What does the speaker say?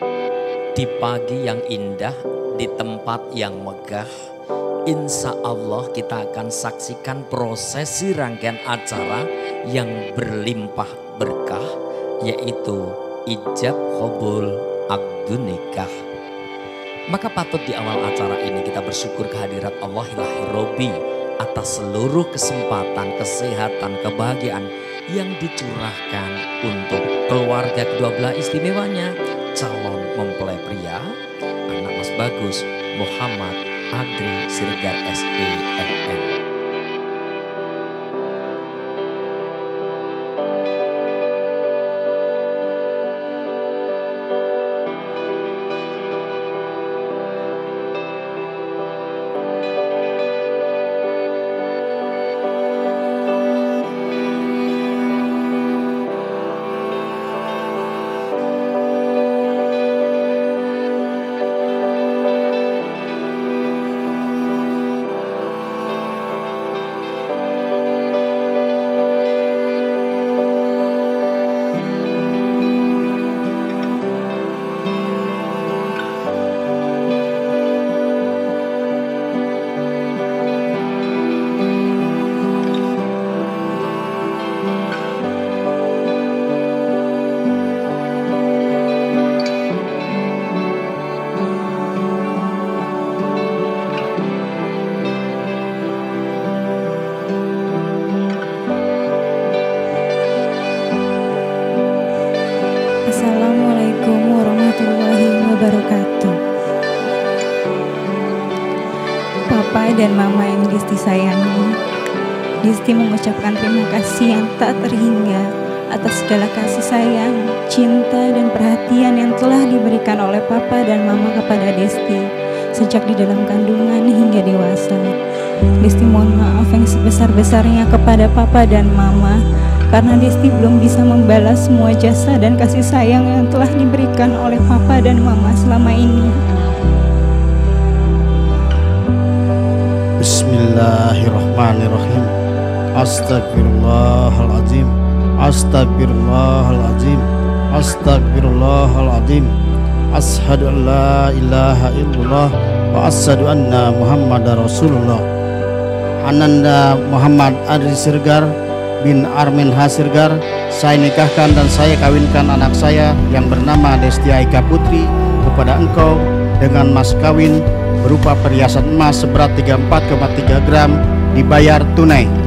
Di pagi yang indah, di tempat yang megah, insya Allah kita akan saksikan prosesi rangkaian acara yang berlimpah berkah, yaitu ijab qabul akdun nikah. Maka patut di awal acara ini kita bersyukur kehadirat Allahil Robbi atas seluruh kesempatan, kesehatan, kebahagiaan yang dicurahkan untuk keluarga kedua belah istimewanya, calon mempelai pria, anak Mas Bagus Muhammad Adri Siregar SEMM. Assalamualaikum warahmatullahi wabarakatuh. Papa dan Mama yang Disti sayangi, Disti mengucapkan terima kasih yang tak terhingga atas segala kasih sayang, cinta dan perhatian yang telah diberikan oleh Papa dan Mama kepada Disti sejak di dalam kandungan hingga dewasa. Disti mohon maaf yang sebesar-besarnya kepada Papa dan Mama karena Disti belum bisa membalas semua jasa dan kasih sayang yang telah diberikan oleh Papa dan Mama selama ini. Bismillahirrahmanirrahim. Astagfirullahaladzim. Astagfirullahaladzim. Astagfirullahaladzim. Ashhadu an la ilaha illallah wa asyhadu anna Muhammadar Rasulullah. Ananda Muhammad Adri Siregar bin Armin H. Siregar, saya nikahkan dan saya kawinkan anak saya yang bernama Desti Aika Putri kepada engkau dengan mas kawin berupa perhiasan emas seberat 34,3 gram dibayar tunai.